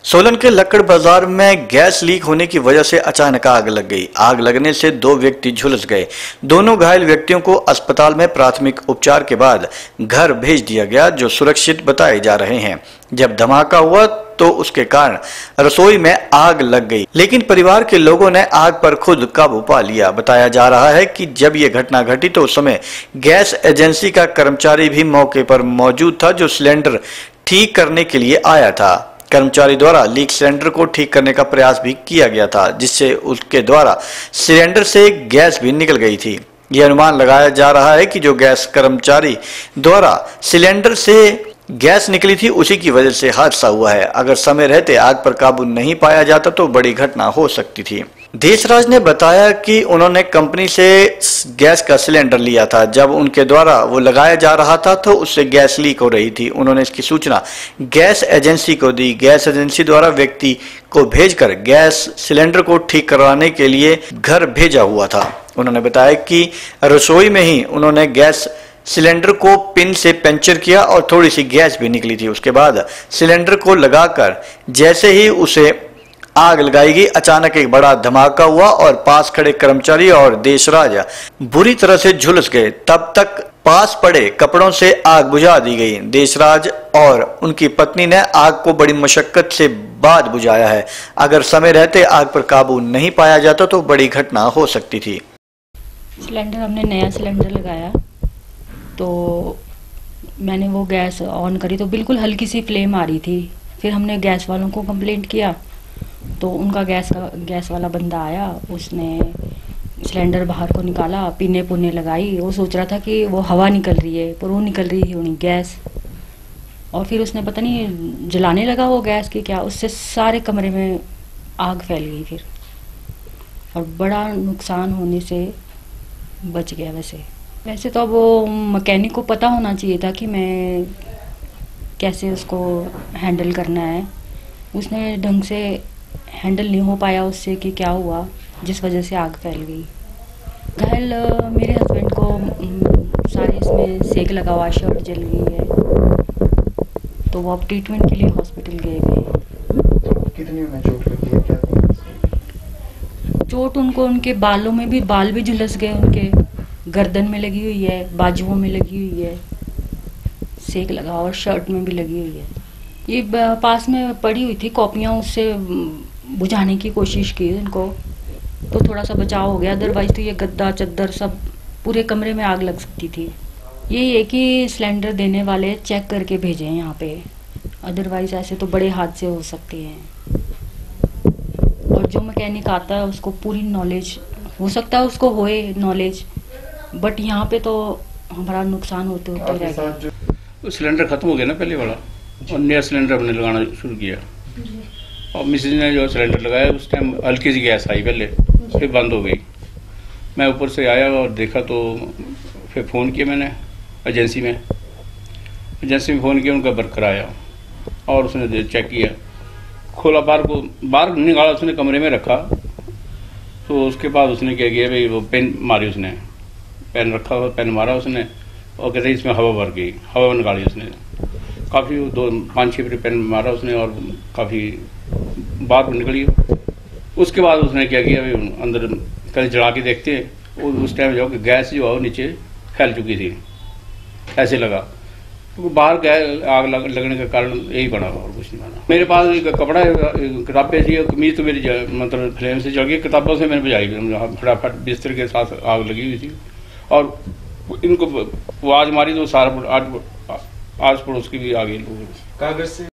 सोलन के लक्कड़ बाजार में गैस लीक होने की वजह से अचानक आग लग गई। आग लगने से दो व्यक्ति झुलस गए। दोनों घायल व्यक्तियों को अस्पताल में प्राथमिक उपचार के बाद घर भेज दिया गया, जो सुरक्षित बताए जा रहे हैं। जब धमाका हुआ तो उसके कारण रसोई में आग लग गई, लेकिन परिवार के लोगों ने आग पर खुद काबू पा लिया। बताया जा रहा है कि जब ये घटना घटी तो उस समय गैस एजेंसी का कर्मचारी भी मौके पर मौजूद था, जो सिलेंडर ठीक करने के लिए आया था। कर्मचारी द्वारा लीक सिलेंडर को ठीक करने का प्रयास भी किया गया था, जिससे उसके द्वारा सिलेंडर से गैस भी निकल गई थी। यह अनुमान लगाया जा रहा है कि जो गैस कर्मचारी द्वारा सिलेंडर से गैस निकली थी, उसी की वजह से हादसा हुआ है। अगर समय रहते आग पर काबू नहीं पाया जाता तो बड़ी घटना हो सकती थी। देशराज ने बताया कि उन्होंने कंपनी से गैस का सिलेंडर लिया था। जब उनके द्वारा वो लगाया जा रहा था तो उससे गैस लीक हो रही थी। उन्होंने इसकी सूचना गैस एजेंसी को दी। गैस एजेंसी द्वारा व्यक्ति को भेजकर गैस सिलेंडर को ठीक करवाने के लिए घर भेजा हुआ था। उन्होंने बताया कि रसोई में ही उन्होंने गैस सिलेंडर को पिन से पंचर किया और थोड़ी सी गैस भी निकली थी। उसके बाद सिलेंडर को लगाकर जैसे ही उसे आग लगाई गई, अचानक एक बड़ा धमाका हुआ और पास खड़े कर्मचारी और देशराज बुरी तरह से झुलस गए। तब तक पास पड़े कपड़ों से आग बुझा दी गई। देशराज और उनकी पत्नी ने आग को बड़ी मशक्कत से बाद बुझाया है। अगर समय रहते आग पर काबू नहीं पाया जाता तो बड़ी घटना हो सकती थी। सिलेंडर हमने नया सिलेंडर लगाया तो मैंने वो गैस ऑन करी तो बिल्कुल हल्की सी फ्लेम आ रही थी। फिर हमने गैस वालों को कंप्लेंट किया तो उनका गैस वाला बंदा आया। उसने सिलेंडर बाहर को निकाला, पीने पुने लगाई। वो सोच रहा था कि वो हवा निकल रही है, पर वो निकल रही थी गैस। और फिर उसने पता नहीं जलाने लगा वो गैस की क्या, उससे सारे कमरे में आग फैल गई फिर, और बड़ा नुकसान होने से बच गया। वैसे तो वो मैकेनिक को पता होना चाहिए था कि मैं कैसे उसको हैंडल करना है। उसने ढंग से हैंडल नहीं हो पाया उससे कि क्या हुआ जिस वजह से आग फैल गई। घायल मेरे हस्बैंड को सारे इसमें सेक लगा हुआ, शर्ट जल गई है, तो वो अब ट्रीटमेंट के लिए हॉस्पिटल गए हुए। कितनी उन्हें चोट लगी है, क्या चोट उनको उनके बालों में भी, बाल भी झुलस गए, उनके गर्दन में लगी हुई है, बाजुओं में लगी हुई है, सेक लगा और शर्ट में भी लगी हुई है। ये पास में पड़ी हुई थी कॉपियाँ, उससे बुझाने की कोशिश की उनको तो थोड़ा सा बचाव हो गया। अदरवाइज तो ये गद्दा चद्दर सब पूरे कमरे में आग लग सकती थी। यही है कि सिलेंडर देने वाले चेक करके भेजें यहाँ पे, अदरवाइज ऐसे तो बड़े हादसे हो सकते हैं। और जो मैकेनिक आता है उसको पूरी नॉलेज, हो सकता है उसको होए नॉलेज, बट यहाँ पे तो हमारा नुकसान होते होते रह गया। सिलेंडर खत्म हो गया ना पहले वाला, और नया सिलेंडर हमने लगाना शुरू किया। और मिसेज ने जो सिलेंडर लगाया उस टाइम हल्की सी गैस आई पहले, फिर बंद हो गई। मैं ऊपर से आया और देखा तो फिर फ़ोन किया मैंने एजेंसी में फ़ोन किया। उनका वर्कर आया और उसने चेक किया, खोला, बाहर निकाला, उसने कमरे में रखा। तो उसके बाद उसने क्या किया भाई, वो पेन मारी, उसने पेन रखा, पेन मारा उसने और कहते इसमें हवा भर गई, हवा निकाली उसने। काफ़ी 5-6 पेन मारा उसने और काफ़ी बाहर निकली। उसके बाद उसने क्या किया भाई, अंदर कहीं जला के देखते हैं, उस टाइम जो गैस जो है वो नीचे फैल चुकी थी, ऐसे लगा। तो बाहर गैस आग लगने का कारण यही बना और कुछ नहीं बना। मेरे पास एक कपड़ा, किताबें थी, कमीज तो मेरी मतलब फ्लेम से जल गई, किताबों से मैंने बुझाई, फटाफट बिस्तर के साथ आग लगी हुई थी। और इनको आवाज मारी तो सारा आस पड़ोस की भी आ गई लोग। कागज से